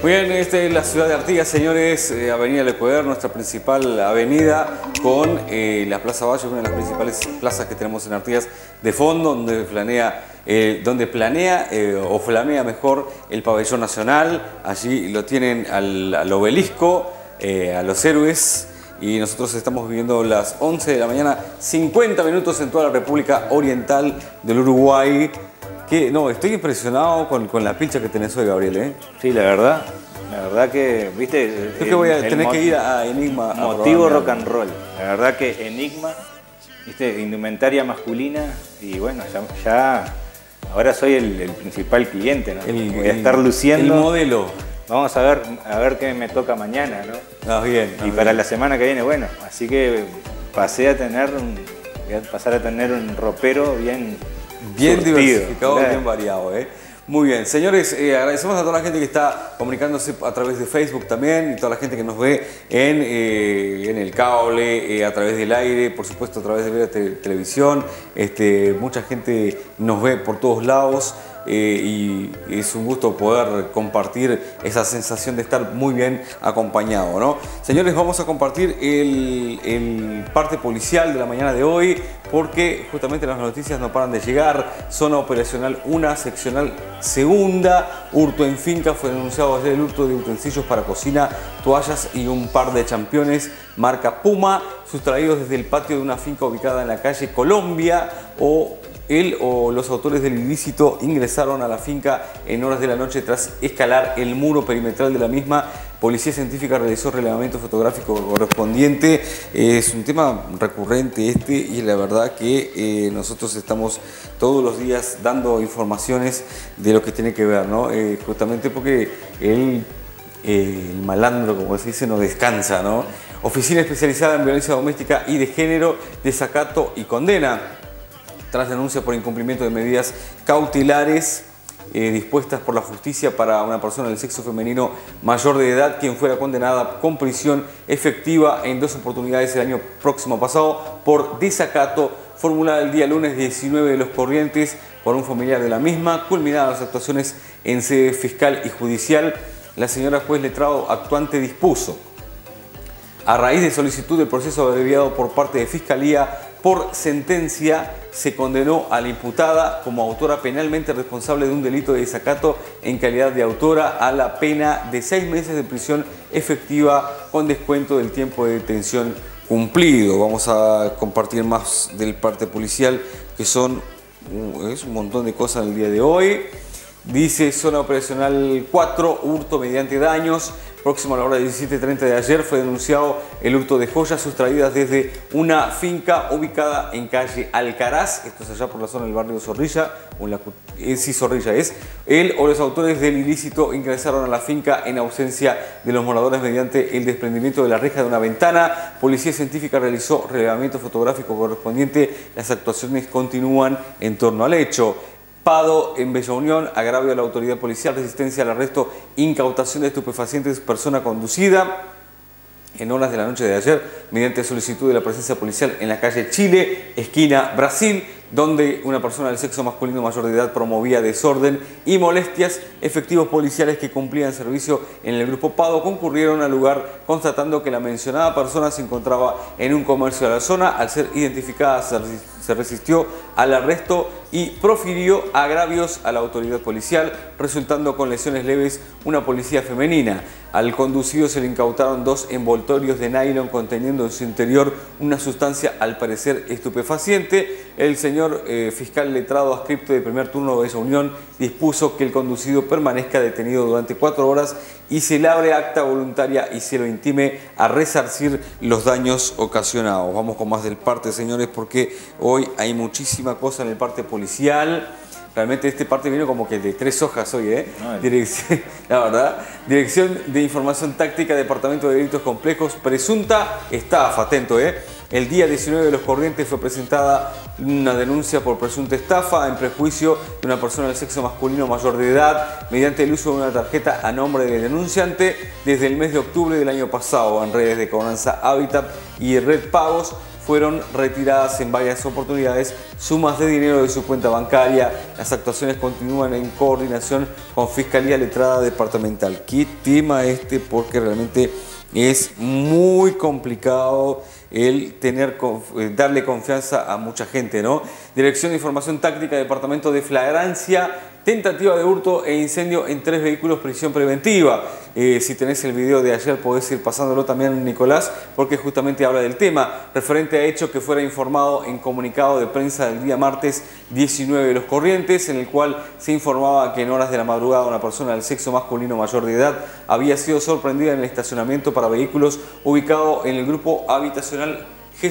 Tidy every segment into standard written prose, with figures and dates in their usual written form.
Muy bien, esta es la ciudad de Artigas, señores, Avenida El Ecuador, nuestra principal avenida con la Plaza Valle, una de las principales plazas que tenemos en Artigas de fondo, donde planea o flamea mejor el pabellón nacional. Allí lo tienen al obelisco, a los héroes. Y nosotros estamos viviendo las 11 de la mañana, 50 minutos en toda la República Oriental del Uruguay. No, estoy impresionado con la pilcha que tenés hoy, Gabriel, ¿eh? Sí, la verdad que, viste... Creo que voy a tener que ir a Enigma. Motivo rock and roll. La verdad que Enigma, viste, indumentaria masculina, y bueno, ya ahora soy el principal cliente, ¿no? Voy a estar luciendo. El modelo. Vamos a ver qué me toca mañana, ¿no? Bien. Y para la semana que viene, bueno, así que voy a pasar a tener un ropero bien surtido, diversificado, bien variado, ¿eh? Muy bien, señores, agradecemos a toda la gente que está comunicándose a través de Facebook también, y toda la gente que nos ve en el cable, a través del aire, por supuesto a través de televisión. Mucha gente nos ve por todos lados. Y es un gusto poder compartir esa sensación de estar muy bien acompañado, ¿no? Señores, vamos a compartir el parte policial de la mañana de hoy, porque justamente las noticias no paran de llegar. Zona operacional 1, seccional 2, hurto en finca. Fue denunciado ayer el hurto de utensilios para cocina, toallas y un par de championes marca Puma, sustraídos desde el patio de una finca ubicada en la calle Colombia. Él o los autores del ilícito ingresaron a la finca en horas de la noche tras escalar el muro perimetral de la misma. Policía Científica realizó el relevamiento fotográfico correspondiente. Es un tema recurrente y la verdad que nosotros estamos todos los días dando informaciones de lo que tiene que ver, ¿no? Justamente porque el malandro, como se dice, no descansa, ¿no? Oficina especializada en violencia doméstica y de género desacato y condena. Tras denuncia por incumplimiento de medidas cautelares dispuestas por la justicia para una persona del sexo femenino mayor de edad, quien fuera condenada con prisión efectiva en 2 oportunidades el año próximo pasado por desacato, formulada el día lunes 19 de los Corrientes por un familiar de la misma. Culminadas las actuaciones en sede fiscal y judicial, la señora juez letrado actuante dispuso: a raíz de solicitud del proceso abreviado por parte de Fiscalía, por sentencia se condenó a la imputada como autora penalmente responsable de un delito de desacato en calidad de autora a la pena de 6 meses de prisión efectiva con descuento del tiempo de detención cumplido. Vamos a compartir más del parte policial, que es un montón de cosas en el día de hoy. Dice zona operacional 4, hurto mediante daños. Próximo a la hora de 17:30 de ayer fue denunciado el hurto de joyas sustraídas desde una finca ubicada en calle Alcaraz. Esto es allá por la zona del barrio Zorrilla. Sí, Zorrilla es. Él o los autores del ilícito ingresaron a la finca en ausencia de los moradores mediante el desprendimiento de la reja de una ventana. Policía Científica realizó relevamiento fotográfico correspondiente. Las actuaciones continúan en torno al hecho. Pado en Bella Unión, agravio a la autoridad policial, resistencia al arresto, incautación de estupefacientes, persona conducida. En horas de la noche de ayer, mediante solicitud de la presencia policial en la calle Chile, esquina Brasil, donde una persona del sexo masculino mayor de edad promovía desorden y molestias, efectivos policiales que cumplían servicio en el grupo Pado concurrieron al lugar constatando que la mencionada persona se encontraba en un comercio de la zona. Al ser identificada se resistió al arresto y profirió agravios a la autoridad policial, resultando con lesiones leves una policía femenina. Al conducido se le incautaron 2 envoltorios de nylon conteniendo en su interior una sustancia al parecer estupefaciente. El señor fiscal letrado adscripto de primer turno de esa unión dispuso que el conducido permanezca detenido durante 4 horas y se le abre acta voluntaria y se lo intime a resarcir los daños ocasionados. Vamos con más del parte, señores, porque hoy hay muchísima cosa en el parte policial. Realmente este parte vino como que de 3 hojas hoy, ¿eh? La verdad. Dirección de Información Táctica, Departamento de Delitos Complejos, presunta estafa, atento, ¿eh? El día 19 de los Corrientes fue presentada una denuncia por presunta estafa en prejuicio de una persona del sexo masculino mayor de edad mediante el uso de una tarjeta a nombre del denunciante desde el mes de octubre del año pasado en redes de cobranza Hábitat y Red Pagos. fueron retiradas en varias oportunidades sumas de dinero de su cuenta bancaria. Las actuaciones continúan en coordinación con Fiscalía Letrada Departamental. ¿Qué tema este? Porque realmente es muy complicado el darle confianza a mucha gente, ¿no? Dirección de Información Táctica, Departamento de Flagrancia, tentativa de hurto e incendio en 3 vehículos, prisión preventiva. Si tenés el video de ayer podés ir pasándolo también, Nicolás, porque justamente habla del tema, referente a hecho que fuera informado en comunicado de prensa del día martes 19 de Los Corrientes, en el cual se informaba que en horas de la madrugada una persona del sexo masculino mayor de edad había sido sorprendida en el estacionamiento para vehículos ubicado en el grupo habitacional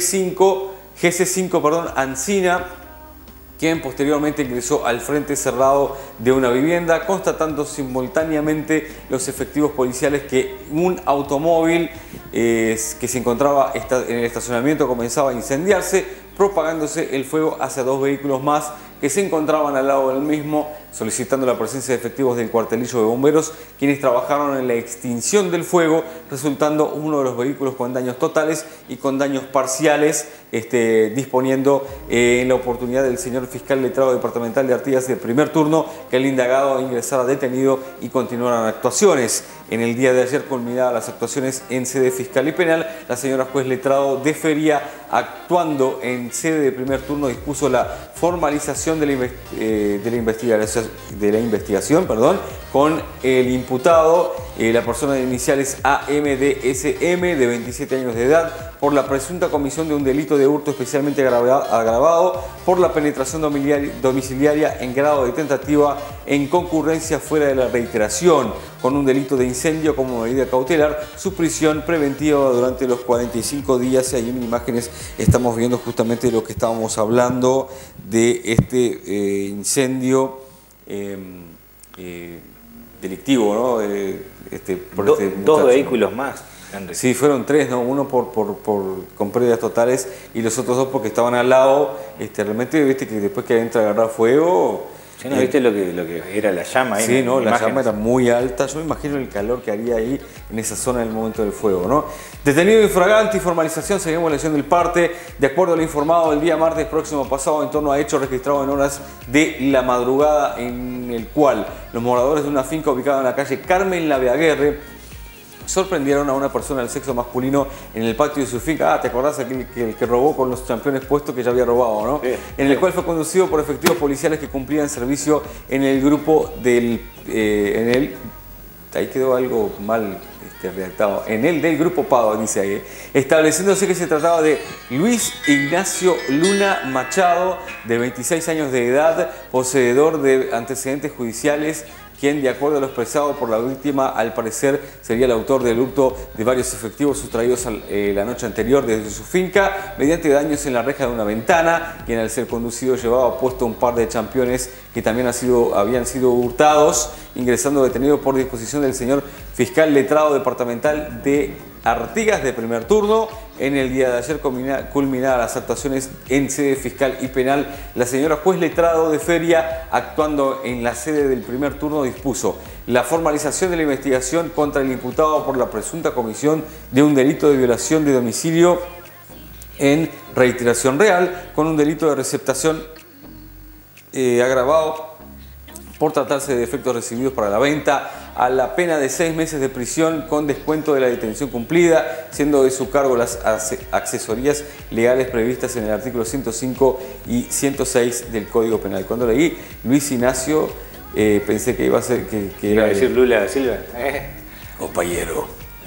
GC5, Ancina, quien posteriormente ingresó al frente cerrado de una vivienda, constatando simultáneamente los efectivos policiales que un automóvil que se encontraba en el estacionamiento comenzaba a incendiarse, propagándose el fuego hacia 2 vehículos más que se encontraban al lado del mismo, solicitando la presencia de efectivos del cuartelillo de bomberos, quienes trabajaron en la extinción del fuego, resultando uno de los vehículos con daños totales y con daños parciales, disponiendo en la oportunidad del señor fiscal letrado departamental de Artigas de primer turno que el indagado ingresara detenido y continuaran actuaciones. En el día de ayer, culminadas las actuaciones en sede fiscal y penal, la señora juez letrado de Feria, actuando en sede de primer turno, dispuso la formalización de la investigación, con el imputado, la persona de iniciales AMDSM, de 27 años de edad, por la presunta comisión de un delito de hurto especialmente agravado por la penetración domiciliaria en grado de tentativa en concurrencia fuera de la reiteración, con un delito de incendio como medida cautelar, su prisión preventiva durante los 45 días. Y ahí en imágenes estamos viendo justamente lo que estábamos hablando de este incendio delictivo, ¿no? Dos vehículos más, Henry. Sí, fueron 3, ¿no? Uno con pérdidas totales y los otros 2 porque estaban al lado. Realmente, viste que después que entra a agarrar fuego... ¿Sí, no viste lo que era la llama ahí? Sí, no, la llama era muy alta. Yo me imagino el calor que haría ahí en esa zona en el momento del fuego, ¿no? Detenido infragante y formalización, seguimos leyendo el parte. De acuerdo a lo informado el día martes próximo pasado en torno a hechos registrados en horas de la madrugada, en el cual los moradores de una finca ubicada en la calle Carmen Laveaguerre sorprendieron a una persona del sexo masculino en el patio de su finca. ¿Te acordás aquel que robó con los championes puestos que ya había robado, no? Sí. En el cual fue conducido por efectivos policiales que cumplían servicio en el grupo del... ahí quedó algo mal redactado. En el del grupo Pado, dice ahí. Estableciéndose que se trataba de Luis Ignacio Luna Machado, de 26 años de edad, poseedor de antecedentes judiciales, quien, de acuerdo a lo expresado por la víctima, al parecer sería el autor del hurto de varios efectivos sustraídos la noche anterior desde su finca, mediante daños en la reja de una ventana, quien al ser conducido llevaba puesto un par de championes que también habían sido hurtados, ingresando detenido por disposición del señor fiscal letrado departamental de Artigas de primer turno. En el día de ayer, culminadas las actuaciones en sede fiscal y penal, la señora juez letrado de Feria, actuando en la sede del primer turno, dispuso la formalización de la investigación contra el imputado por la presunta comisión de un delito de violación de domicilio en reiteración real, con un delito de receptación agravado por tratarse de efectos recibidos para la venta, a la pena de 6 meses de prisión con descuento de la detención cumplida, siendo de su cargo las accesorías legales previstas en el artículo 105 y 106 del Código Penal. Cuando leí Luis Ignacio, pensé que iba a ser que iba a decir Lula da Silva. Compañero.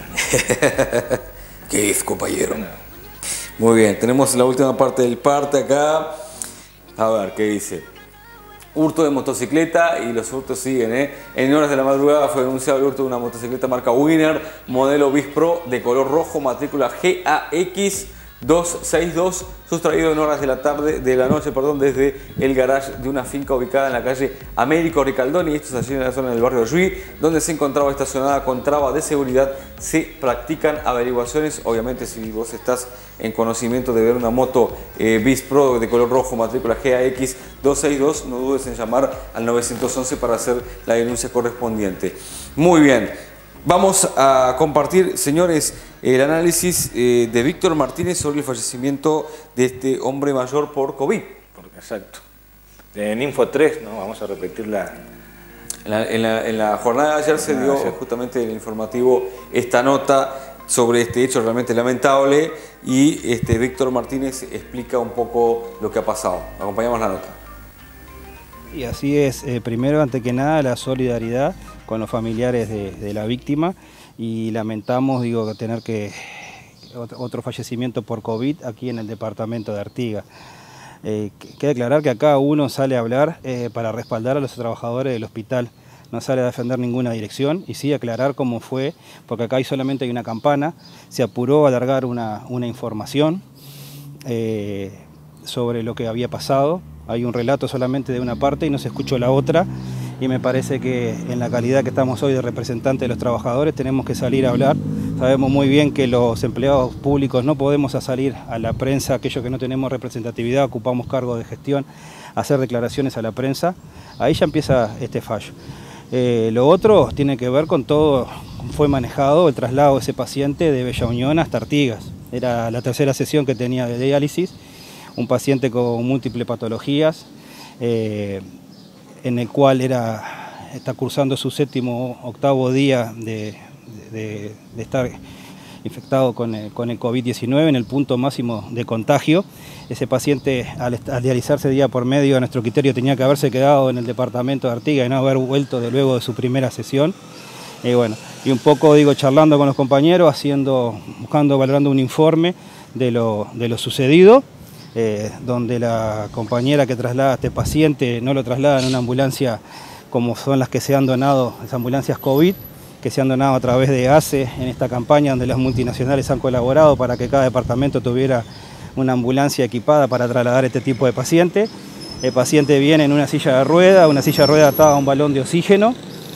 ¿Qué es, compañero? Muy bien, tenemos la última parte del parte acá. A ver, ¿qué dice? Hurto de motocicleta, y los hurtos siguen, En horas de la madrugada fue denunciado el hurto de una motocicleta marca Winner, modelo Bis Pro, de color rojo, matrícula GAX 262, sustraído en horas de la noche, desde el garage de una finca ubicada en la calle Américo Ricaldoni, esto es allí en la zona del barrio Yuí, donde se encontraba estacionada con traba de seguridad. Se practican averiguaciones. Obviamente, si vos estás en conocimiento de ver una moto Bis Pro de color rojo, matrícula GAX 262, no dudes en llamar al 911 para hacer la denuncia correspondiente. Muy bien. Vamos a compartir, señores, el análisis de Víctor Martínez sobre el fallecimiento de este hombre mayor por COVID. Exacto. En Info 3, ¿no? Vamos a repetir En la jornada de ayer se dio justamente en el informativo esta nota sobre este hecho realmente lamentable y Víctor Martínez explica un poco lo que ha pasado. Acompañamos la nota. Y así es, primero, antes que nada, la solidaridad con los familiares de la víctima y lamentamos, tener otro fallecimiento por COVID aquí en el departamento de Artigas. Queda aclarar que acá uno sale a hablar para respaldar a los trabajadores del hospital, no sale a defender ninguna dirección y sí aclarar cómo fue, porque acá solamente hay una campana, se apuró a alargar una información sobre lo que había pasado, hay un relato solamente de una parte y no se escuchó la otra y me parece que en la calidad que estamos hoy de representantes de los trabajadores tenemos que salir a hablar. Sabemos muy bien que los empleados públicos no podemos salir a la prensa, aquellos que no tenemos representatividad, ocupamos cargos de gestión, hacer declaraciones a la prensa. Ahí ya empieza este fallo. Lo otro tiene que ver con todo, cómo fue manejado el traslado de ese paciente de Bella Unión hasta Artigas. Era la tercera sesión que tenía de diálisis, un paciente con múltiples patologías, en el cual está cursando su octavo día de estar infectado con el COVID-19 en el punto máximo de contagio. Ese paciente, al dializarse día por medio, a nuestro criterio tenía que haberse quedado en el departamento de Artigas y no haber vuelto luego de su primera sesión. Y un poco, charlando con los compañeros, valorando un informe de lo sucedido, donde la compañera que traslada a este paciente no lo traslada en una ambulancia como son las que se han donado, las ambulancias COVID, que se han donado a través de ACE en esta campaña donde las multinacionales han colaborado para que cada departamento tuviera una ambulancia equipada para trasladar este tipo de paciente. El paciente viene en una silla de rueda atada a un balón de oxígeno.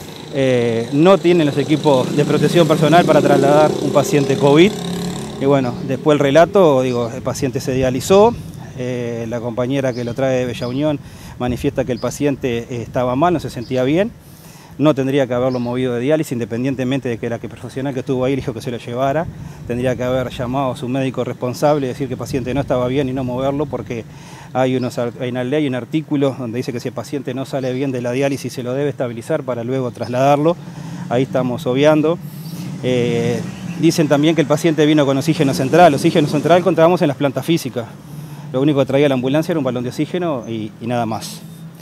No tienen los equipos de protección personal para trasladar un paciente COVID. Y después el relato, el paciente se dializó. La compañera que lo trae de Bella Unión manifiesta que el paciente estaba mal, no se sentía bien. No tendría que haberlo movido de diálisis, independientemente de que la profesional que estuvo ahí dijo que se lo llevara. Tendría que haber llamado a su médico responsable y decir que el paciente no estaba bien y no moverlo, porque hay una ley, un artículo donde dice que si el paciente no sale bien de la diálisis se lo debe estabilizar para luego trasladarlo. Ahí estamos obviando. Dicen también que el paciente vino con oxígeno central. Oxígeno central encontramos en las plantas físicas. Lo único que traía la ambulancia era un balón de oxígeno y nada más.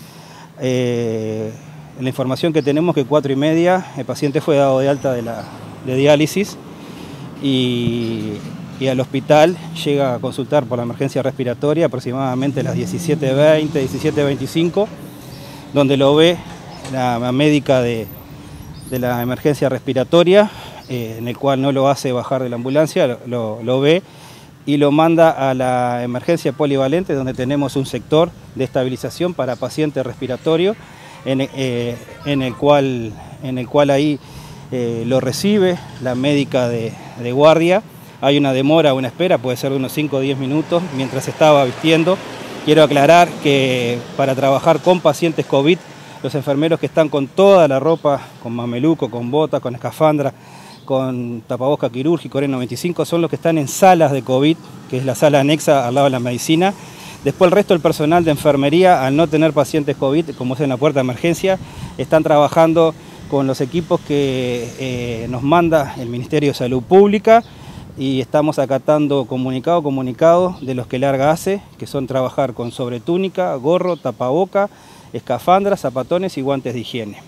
La información que tenemos es que 4:30 el paciente fue dado de alta de diálisis y al hospital llega a consultar por la emergencia respiratoria aproximadamente a las 17:20, 17:25, donde lo ve la médica de la emergencia respiratoria, en el cual no lo hace bajar de la ambulancia, lo ve y lo manda a la emergencia polivalente, donde tenemos un sector de estabilización para pacientes respiratorios, en el cual ahí lo recibe la médica de guardia. Hay una demora, una espera, puede ser de unos 5 o 10 minutos mientras se estaba vistiendo. Quiero aclarar que para trabajar con pacientes COVID, los enfermeros que están con toda la ropa, con mameluco, con botas, con escafandra, con tapabocas quirúrgico N95, son los que están en salas de COVID, que es la sala anexa al lado de la medicina. Después el resto del personal de enfermería, al no tener pacientes COVID, como es en la puerta de emergencia, están trabajando con los equipos que nos manda el Ministerio de Salud Pública y estamos acatando comunicados de los que larga ACE, que son trabajar con sobretúnica, gorro, tapaboca, escafandras, zapatones y guantes de higiene.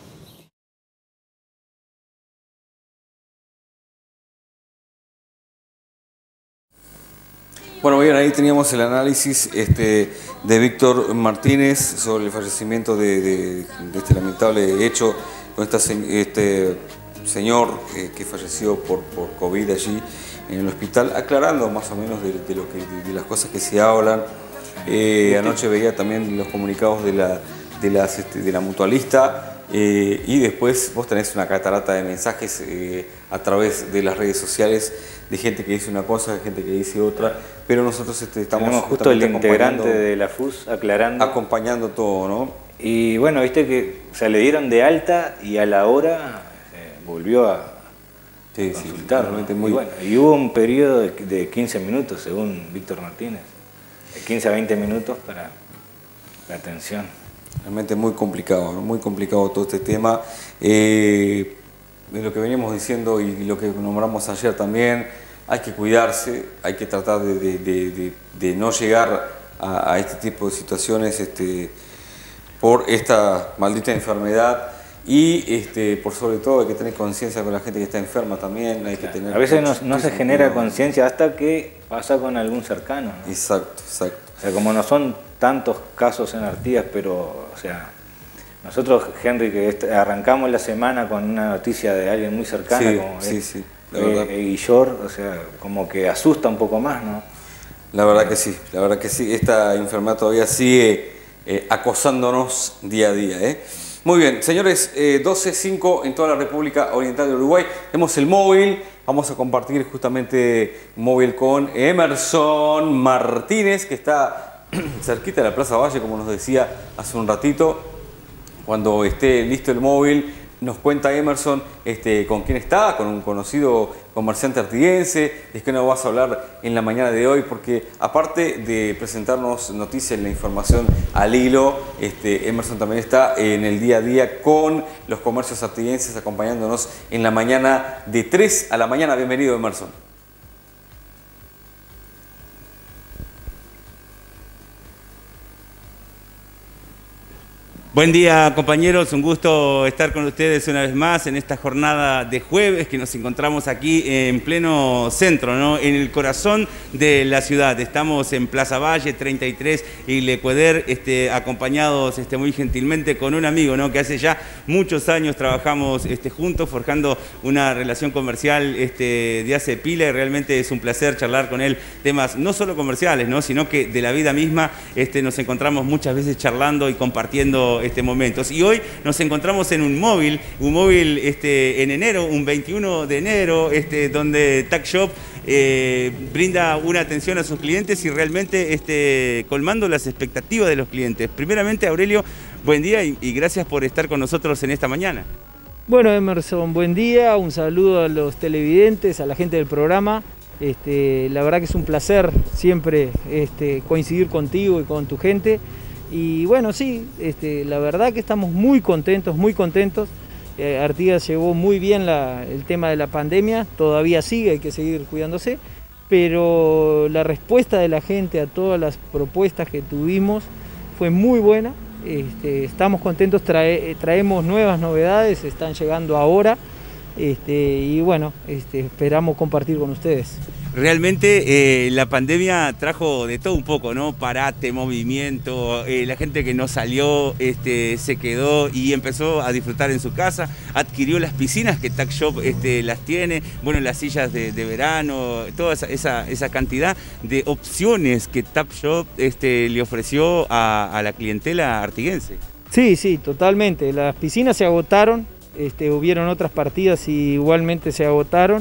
Bueno, bien, ahí teníamos el análisis de Víctor Martínez sobre el fallecimiento de este lamentable hecho con este señor que falleció por COVID allí en el hospital, aclarando más o menos de las cosas que se hablan. Anoche veía también los comunicados de la mutualista. Y después vos tenés una catarata de mensajes a través de las redes sociales de gente que dice una cosa, de gente que dice otra, pero nosotros estamos justo el integrante de la FUS acompañando todo, ¿no? Y bueno, viste que le dieron de alta y a la hora volvió a consultar. Realmente muy bueno. Y hubo un periodo de 15 minutos, según Víctor Martínez, de 15 a 20 minutos para la atención. Realmente muy complicado todo este tema. Lo que veníamos diciendo y lo que nombramos ayer también, hay que cuidarse, hay que tratar de no llegar a este tipo de situaciones por esta maldita enfermedad y por sobre todo hay que tener conciencia con la gente que está enferma también. Hay que tener a veces no se genera conciencia hasta que pasa con algún cercano, ¿no? Exacto. O sea, como no son tantos casos en Artigas, pero, o sea, nosotros, Henry, que arrancamos la semana con una noticia de alguien muy cercano, como Guillor, o sea, como que asusta un poco más, ¿no? La verdad que sí, esta enfermedad todavía sigue acosándonos día a día, ¿eh? Muy bien, señores, 12:05 en toda la República Oriental de Uruguay. Tenemos el móvil, vamos a compartir justamente un móvil con Emerson Martínez, que está cerquita de la Plaza Valle, como nos decía hace un ratito. Cuando esté listo el móvil, nos cuenta Emerson con quién está, con un conocido comerciante artiguense. Es que nos vas a hablar en la mañana de hoy, porque aparte de presentarnos noticias, la información al hilo, Emerson también está en el día a día con los comercios artiguenses, acompañándonos en la mañana de 3 a la mañana. Bienvenido, Emerson. Buen día, compañeros, un gusto estar con ustedes una vez más en esta jornada de jueves que nos encontramos aquí en pleno centro, ¿no? En el corazón de la ciudad. Estamos en Plaza Valle 33 y Lecueder, acompañados muy gentilmente con un amigo, ¿no? Que hace ya muchos años trabajamos juntos, forjando una relación comercial de hace pila, y realmente es un placer charlar con él temas no solo comerciales, ¿no? Sino que de la vida misma. Nos encontramos muchas veces charlando y compartiendo momentos. Y hoy nos encontramos en un móvil en enero, un 21 de enero, donde Tac Shop brinda una atención a sus clientes y realmente colmando las expectativas de los clientes. Primeramente, Aurelio, buen día y gracias por estar con nosotros en esta mañana. Bueno, Emerson, buen día, un saludo a los televidentes, a la gente del programa. La verdad que es un placer siempre coincidir contigo y con tu gente. Y bueno, sí, la verdad que estamos muy contentos, muy contentos. Artigas llevó muy bien el tema de la pandemia, todavía sigue, hay que seguir cuidándose, pero la respuesta de la gente a todas las propuestas que tuvimos fue muy buena. Estamos contentos, traemos nuevas novedades, están llegando ahora, y bueno, esperamos compartir con ustedes. Realmente la pandemia trajo de todo un poco, ¿no? Parate, movimiento, la gente que no salió se quedó y empezó a disfrutar en su casa, adquirió las piscinas que Tac Shop las tiene, bueno, las sillas de verano, toda esa cantidad de opciones que Tac Shop le ofreció a la clientela artiguense. Sí, totalmente. Las piscinas se agotaron, hubieron otras partidas y igualmente se agotaron.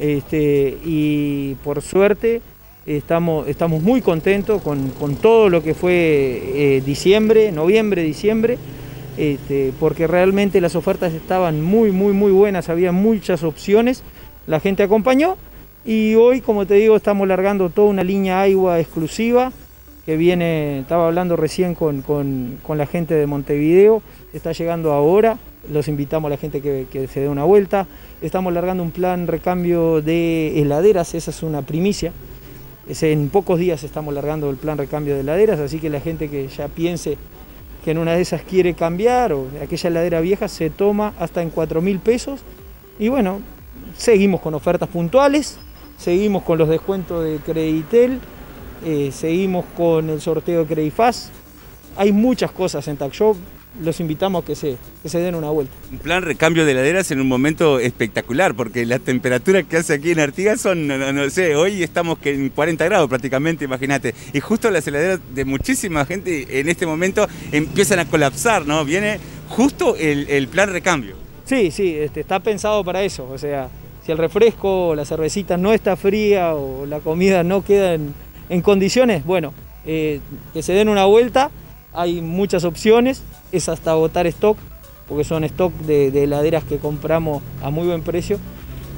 Y por suerte estamos muy contentos con todo lo que fue noviembre, diciembre, porque realmente las ofertas estaban muy buenas, había muchas opciones, la gente acompañó y hoy, como te digo, estamos largando toda una línea agua exclusiva que viene, estaba hablando recién con la gente de Montevideo, está llegando ahora. Los invitamos a la gente que se dé una vuelta. Estamos largando un plan recambio de heladeras, esa es una primicia. En pocos días estamos largando el plan recambio de heladeras, así que la gente que ya piense que en una de esas quiere cambiar o aquella heladera vieja se toma hasta en 4.000 pesos. Y bueno, seguimos con ofertas puntuales, seguimos con los descuentos de Creditel, seguimos con el sorteo de Credifaz. Hay muchas cosas en Tac Shop. Los invitamos a que se den una vuelta. Un plan recambio de heladeras en un momento espectacular, porque las temperaturas que hace aquí en Artigas son, no sé, hoy estamos en 40 grados prácticamente, imagínate. Y justo las heladeras de muchísima gente en este momento empiezan a colapsar, ¿no? Viene justo el plan recambio. Sí, está pensado para eso. O sea, si el refresco o la cervecita no está fría o la comida no queda en condiciones, bueno, que se den una vuelta. Hay muchas opciones, es hasta agotar stock, porque son stock de heladeras que compramos a muy buen precio.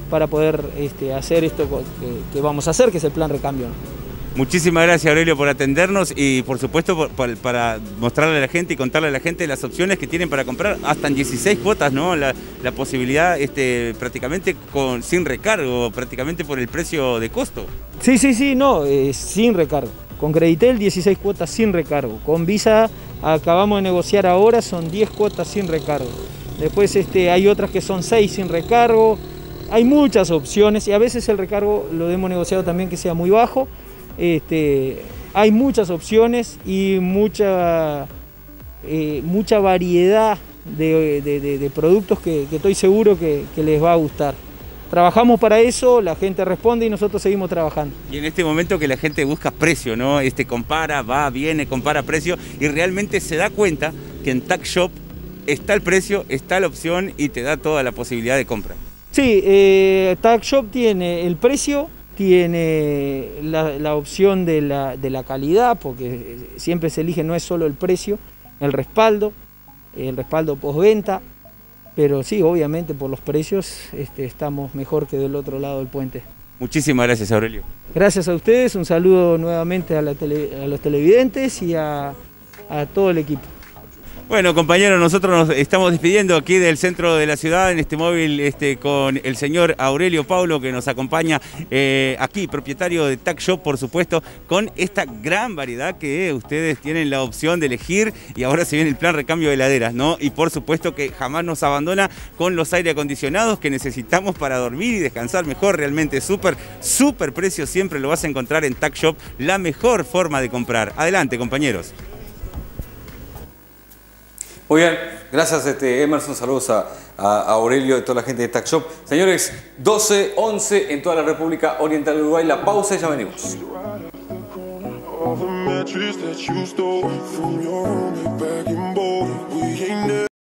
para poder hacer esto que vamos a hacer, que es el plan recambio. Muchísimas gracias, Aurelio, por atendernos y por supuesto para mostrarle a la gente y contarle a la gente las opciones que tienen para comprar hasta en 16 cuotas, ¿no? La posibilidad prácticamente sin recargo, prácticamente por el precio de costo. Sí, no, sin recargo. Con Creditel 16 cuotas sin recargo. Con Visa acabamos de negociar ahora, son 10 cuotas sin recargo. Después hay otras que son 6 sin recargo. Hay muchas opciones y a veces el recargo lo hemos negociado también que sea muy bajo. Hay muchas opciones y mucha variedad de productos que estoy seguro que les va a gustar. Trabajamos para eso, la gente responde y nosotros seguimos trabajando. Y en este momento que la gente busca precio, ¿no? Compara, va, viene, compara precio y realmente se da cuenta que en Tac Shop está el precio, está la opción y te da toda la posibilidad de compra. Sí, Tac Shop tiene el precio, tiene la opción de la calidad, porque siempre se elige, no es solo el precio, el respaldo postventa, pero sí, obviamente por los precios estamos mejor que del otro lado del puente. Muchísimas gracias, Aurelio. Gracias a ustedes, un saludo nuevamente a los televidentes y a todo el equipo. Bueno, compañeros, nosotros nos estamos despidiendo aquí del centro de la ciudad en este móvil con el señor Aurelio Paulo, que nos acompaña aquí, propietario de Tac Shop, por supuesto, con esta gran variedad que ustedes tienen la opción de elegir y ahora se viene el plan recambio de heladeras, ¿no? Y por supuesto que jamás nos abandona con los aire acondicionados que necesitamos para dormir y descansar mejor, realmente súper precio, siempre lo vas a encontrar en Tac Shop, la mejor forma de comprar. Adelante, compañeros. Muy bien, gracias Emerson, saludos a Aurelio y toda la gente de Tac Shop. Señores, 12:11 en toda la República Oriental de Uruguay, la pausa y ya venimos.